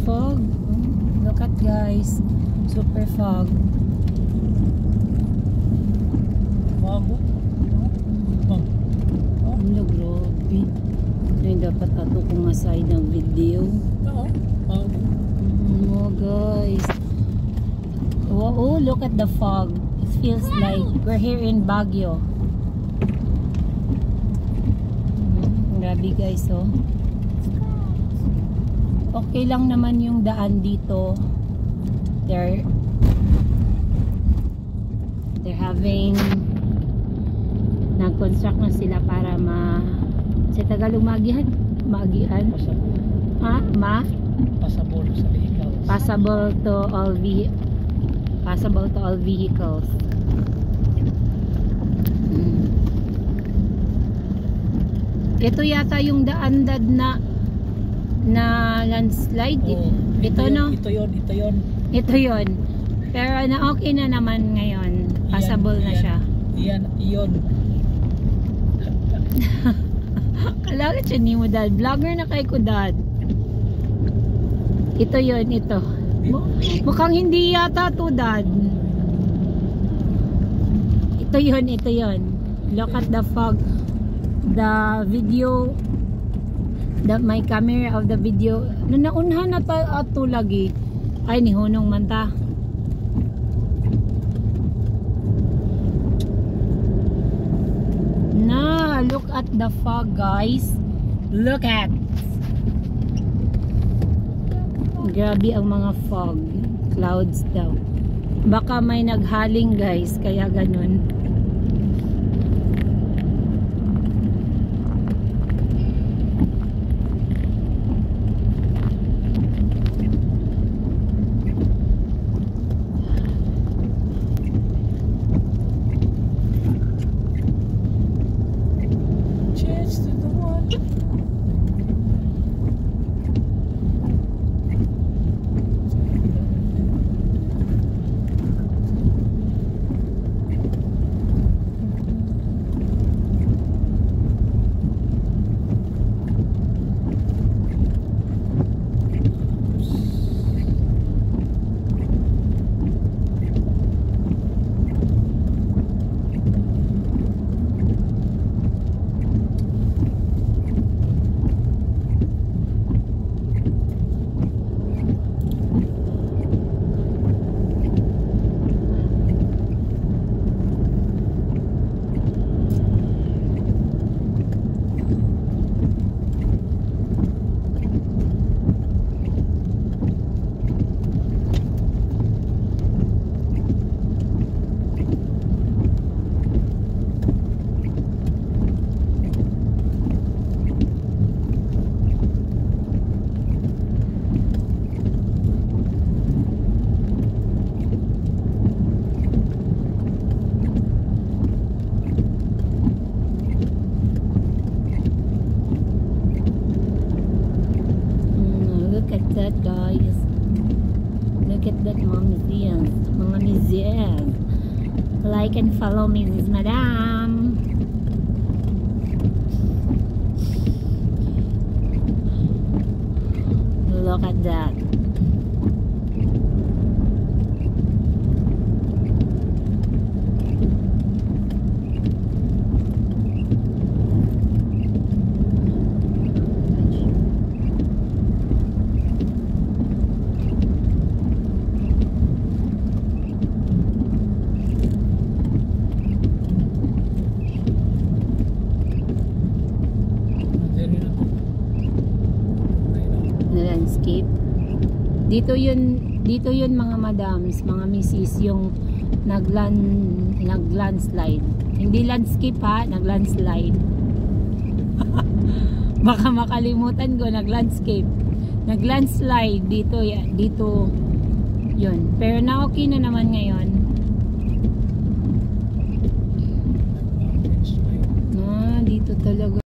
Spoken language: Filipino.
fog. Look at guys. Super fog. Bago. Ano, grabe. Ay, dapat ato kung aside ng video. Oo. Bago. Oh guys. Oh, look at the fog. It feels like we're here in Baguio. Grabe guys, oh. Okay lang naman yung daan dito. They're having nag-construct na sila para sa Tagalog magihan. Passable sa vehicles. Passable to all vehicles. Ito yata yung daandad na landslide. Ito no? Ito yon. Pero na okay na naman ngayon. Passable na siya. Iyon. Kailangan siya ni mo dad. Vlogger na kay ko dad. Ito yon, ito. Mukhang hindi yata to dad. Ito yon. Look at the fog. The video, my camera of the video naunhan na ato lagi. Ay ni hunong man ta. Look at the fog guys. Look at. Grabe ang mga fog clouds daw. Baka may naghaling guys, kaya ganun. Look at that guys. Look at that mga museums. Like and follow Mrs. Madam. Look at that. Landscape. Dito yun mga madams, mga missis, yung naglandslide. Hindi landscape ha, naglandslide. Baka makalimutan ko, naglandslide dito yun. Pero na okay na naman ngayon. Dito talaga